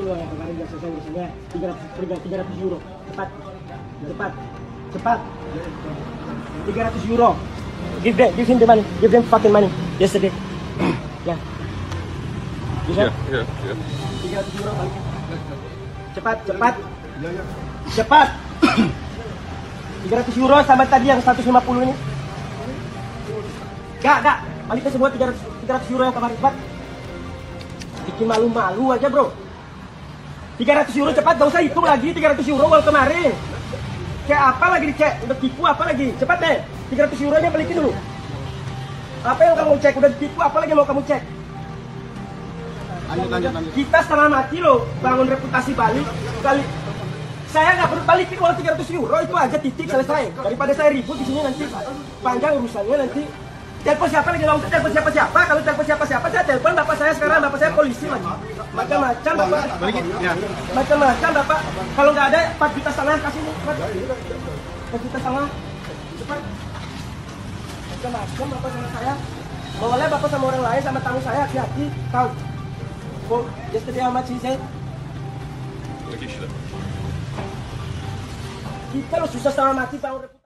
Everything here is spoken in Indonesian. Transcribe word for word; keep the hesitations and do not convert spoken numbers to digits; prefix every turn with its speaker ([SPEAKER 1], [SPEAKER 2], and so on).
[SPEAKER 1] balikin loh yang kemarin nggak selesai urusannya. tiga ratus euro. Cepat. Cepat. Cepat. tiga ratus euro. Give them, give him the money. Give them fucking money. Yesterday. Ya. Bisa?
[SPEAKER 2] Iya, iya.
[SPEAKER 1] tiga ratus euro balikin. Cepat, cepat. Cepat. tiga ratus euro sama tadi yang seratus lima puluh ini. Gak, gak. Balikin semua tiga ratus euro yang kemarin, cepat. Bikin malu-malu aja, bro. tiga ratus euro cepat, gak usah hitung lagi tiga ratus euro uang kemarin. Cek apa lagi dicek? Udah tipu apa lagi? Cepat deh. tiga ratus euro nya balikin dulu. Apa yang kamu cek? Udah tipu apa lagi mau kamu cek?
[SPEAKER 3] Lanjut, lanjut, lanjut.
[SPEAKER 1] Kita setengah mati loh bangun reputasi Bali. Kali saya nggak perlu balikin uang tiga ratus euro itu aja, titik, selesai. Daripada saya ribut di sini nanti panjang urusannya nanti. Telepon siapa lagi? Nggak usah telepon siapa-siapa. Kalau telepon siapa-siapa saya telepon bapak saya sekarang. Bapak saya polisi lagi. Macam-macam bapak.
[SPEAKER 3] Balikin. Ya.
[SPEAKER 1] Macam-macam bapak. Kalau nggak ada empat juta setengah kasih nih. empat juta setengah. Cepat. Macam-macam bapak sama saya. Boleh bapak sama orang lain sama tamu saya hati-hati. Tahu. Oh, yesterday how much he said?
[SPEAKER 2] Lagi sudah.
[SPEAKER 1] Kita lo susah setengah mati bangun reputasi.